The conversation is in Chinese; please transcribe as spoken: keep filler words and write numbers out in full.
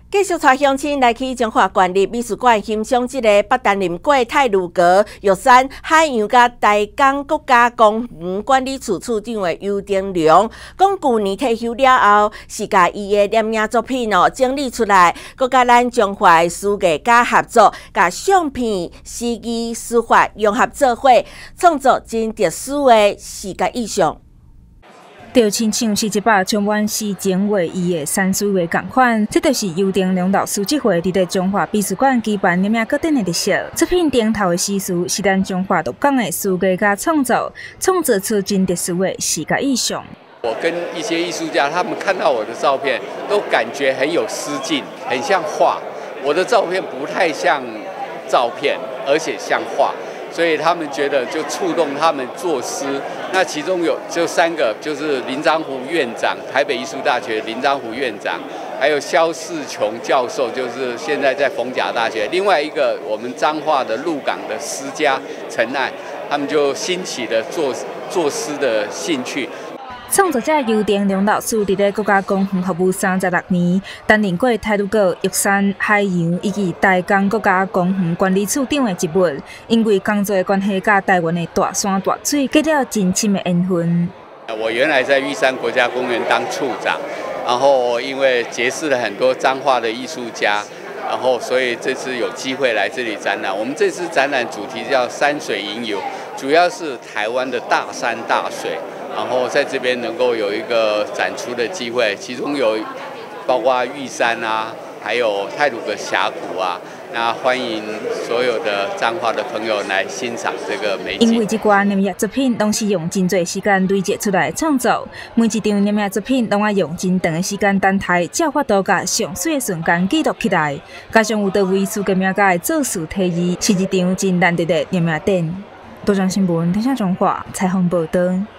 继续带乡亲来去中华县立美术馆欣赏这个北丹林过太鲁阁玉山海洋甲台江国家公园管理处处长的尤丁良，讲去年退休了后，是甲伊的摄影作品哦整理出来，佮甲咱中华的书艺家合作，甲相片、诗意、书法融合做伙，创作真特殊的视觉意象。 就亲像是一把充满诗情画意的山水画同款，这就是尤丁良老师这回伫咧中华美术馆举办摄影个展的特色。作品顶头的诗词是咱中华鹿港的书艺家创作，创作出真特殊的视觉意象。 我跟一些艺术家，他们看到我的照片，都感觉很有诗境，很像画。我的照片不太像照片，而且像画。 所以他们觉得就触动他们作诗，那其中有就三个，就是林章湖院长，台北艺术大学林章湖院长，还有萧世琼教授，就是现在在逢甲大学。另外一个我们彰化的鹿港的诗家陈爱，他们就兴起了作作诗的兴趣。 创作者尤丁良老师伫咧国家公园服务三十六年，担任过太鲁阁、玉山、海洋以及台江国家公园管理处长的职务。因为工作的关系，甲台湾的大山大水结了真深的缘分。 我原来在玉山国家公园当处长，然后因为结识了很多彰化的艺术家，然后所以这次有机会来这里展览。我们这次展览主题叫“山水吟游”，主要是台湾的大山大水。 然后在这边能够有一个展出的机会，其中有包括玉山啊，还有太鲁阁峡谷啊，那欢迎所有的彰化的朋友来欣赏这个美景。 因为这挂摄影作品拢是用真侪时间累积出来的创作，每一张摄影作品拢要用真长的时间等待，才有法度把上水的瞬间记录起来。加上有多位艺术家的做事体议，是一场真难得的摄影展。多张新闻，天下中华采访报道。